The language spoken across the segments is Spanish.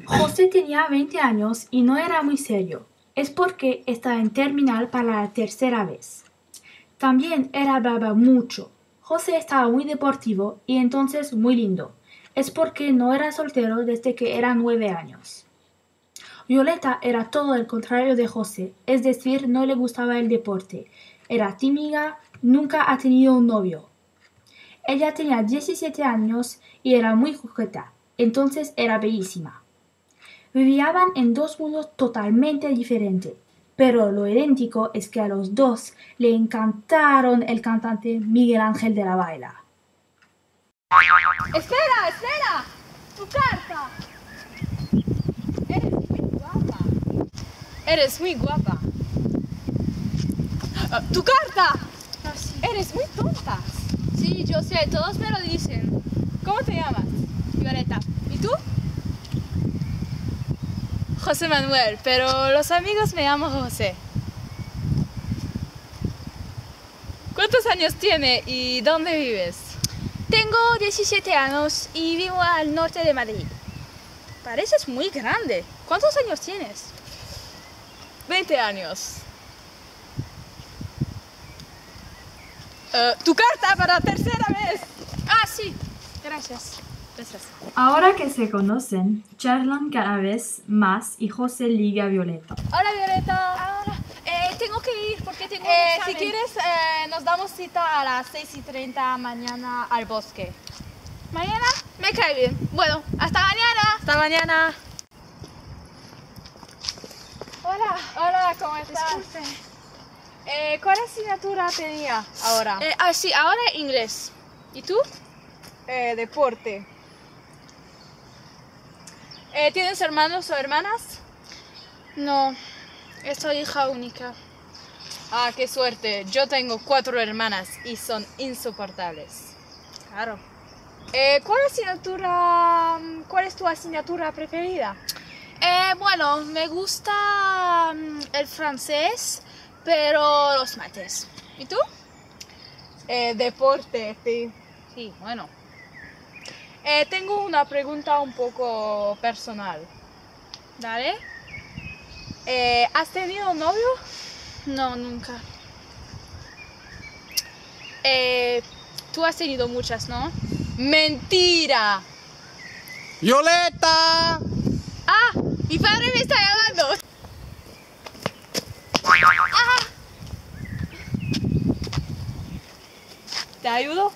José tenía 20 años y no era muy serio. Es porque estaba en terminal para la tercera vez. También él hablaba mucho. José estaba muy deportivo y entonces muy lindo. Es porque no era soltero desde que era 9 años. Violeta era todo el contrario de José, es decir, no le gustaba el deporte. Era tímida, nunca ha tenido un novio. Ella tenía 17 años y era muy coqueta, entonces era bellísima. Vivían en dos mundos totalmente diferentes, pero lo idéntico es que a los dos le encantaron el cantante Miguel Ángel de la Baila. ¡Espera, espera! ¡Tu carta! Eres muy guapa. Eres muy guapa. ¡Tu carta! Ah, sí. Eres muy tonta. Sí, yo sé, todos me lo dicen. ¿Cómo te llamas? Violeta. ¿Y tú? José Manuel, pero los amigos me llaman José. ¿Cuántos años tiene y dónde vives? Tengo 17 años y vivo al norte de Madrid. Pareces muy grande. ¿Cuántos años tienes? 20 años. Tu carta para la tercera vez. Ah, sí. Gracias. Gracias. Ahora que se conocen, charlan cada vez más y José liga a Violeta. Hola Violeta. Ahora, tengo que ir porque tengo un examen. Si quieres, nos damos cita a las 6:30 mañana al bosque. ¿Mañana? Me cae bien. Bueno, hasta mañana. Hasta mañana. Hola. Hola, ¿cómo estás? Disculpe. ¿Cuál asignatura tenía ahora? Sí, ahora inglés. ¿Y tú? Deporte. ¿Tienes hermanos o hermanas? No, soy hija única. Ah, qué suerte. Yo tengo 4 hermanas y son insoportables. Claro. ¿Cuál es tu asignatura preferida? Bueno, me gusta el francés, pero los mates. ¿Y tú? Deporte, sí. Sí, bueno. Tengo una pregunta un poco personal. Dale. ¿Has tenido un novio? No, nunca. Tú has tenido muchas, ¿no? ¡Mentira! ¡Violeta! ¡Ah! ¡Mi padre me está llamando! ¡Ah! ¿Te ayudo?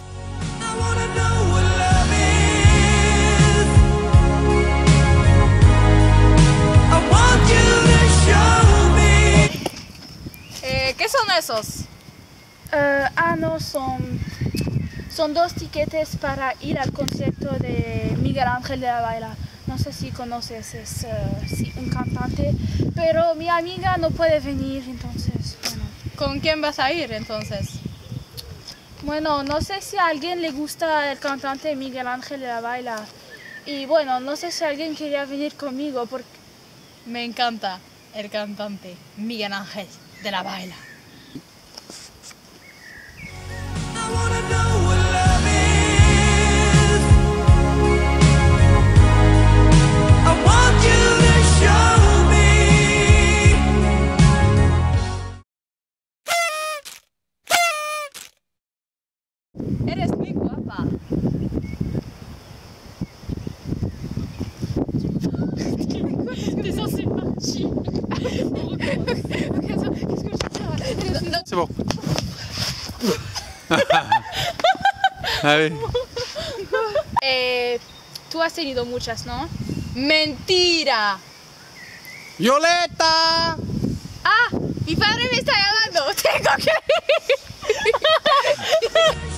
¿Qué son esos? No, son 2 tiquetes para ir al concierto de Miguel Ángel de la Baila. No sé si conoces, es un cantante, pero mi amiga no puede venir, entonces, bueno. ¿Con quién vas a ir entonces? Bueno, no sé si a alguien le gusta el cantante Miguel Ángel de la Baila. Y bueno, no sé si alguien quería venir conmigo porque... Me encanta el cantante Miguel Ángel de la Baila. Eres muy guapa. C'est bon. Allez. Tú has tenido muchas, ¿no? ¡Mentira! ¡Violeta! ¡Ah! ¡Mi padre me está llamando! ¡Tengo que ir!